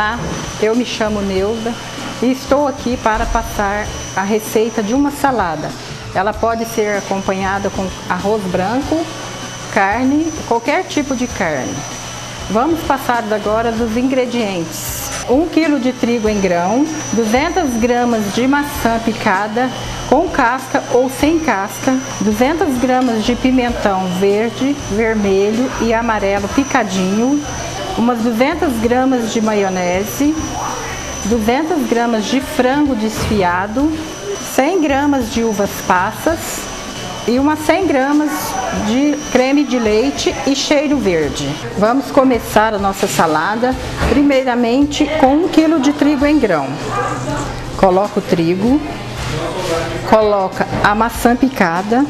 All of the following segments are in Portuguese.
Olá, eu me chamo Neuda e estou aqui para passar a receita de uma salada. Ela pode ser acompanhada com arroz branco, carne, qualquer tipo de carne. Vamos passar agora dos ingredientes. 1 kg de trigo em grão, 200 gramas de maçã picada com casca ou sem casca, 200 gramas de pimentão verde, vermelho e amarelo picadinho, umas 200 gramas de maionese, 200 gramas de frango desfiado, 100 gramas de uvas passas e umas 100 gramas de creme de leite e cheiro verde. Vamos começar a nossa salada primeiramente com 1 kg de trigo em grão. Coloca o trigo, coloca a maçã picada,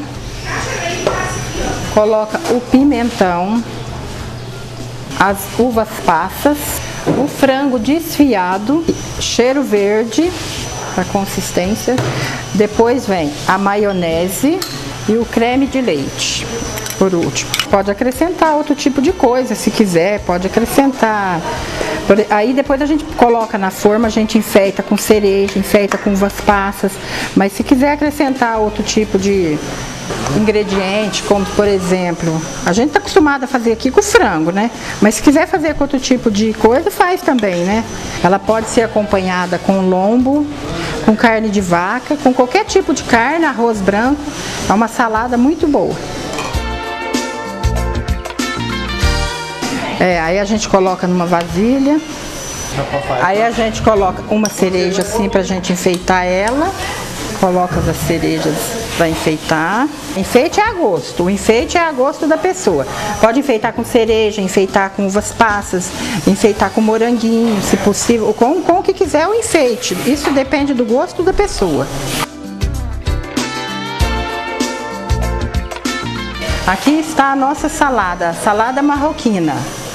coloca o pimentão, as uvas passas, o frango desfiado, cheiro verde para consistência. Depois vem a maionese e o creme de leite. Por último, pode acrescentar outro tipo de coisa, se quiser, pode acrescentar. Aí depois a gente coloca na forma, a gente enfeita com cereja, enfeita com uvas passas. Mas se quiser acrescentar outro tipo de ingrediente, como por exemplo, a gente está acostumado a fazer aqui com frango, né? Mas se quiser fazer com outro tipo de coisa, faz também, né? Ela pode ser acompanhada com lombo, com carne de vaca, com qualquer tipo de carne, arroz branco. É uma salada muito boa. Aí a gente coloca numa vasilha. Aí a gente coloca uma cereja assim pra gente enfeitar ela. Coloca as cerejas para enfeitar. Enfeite é a gosto. O enfeite é a gosto da pessoa. Pode enfeitar com cereja, enfeitar com uvas passas, enfeitar com moranguinho, se possível, com o que quiser o enfeite. Isso depende do gosto da pessoa. Aqui está a nossa salada marroquina.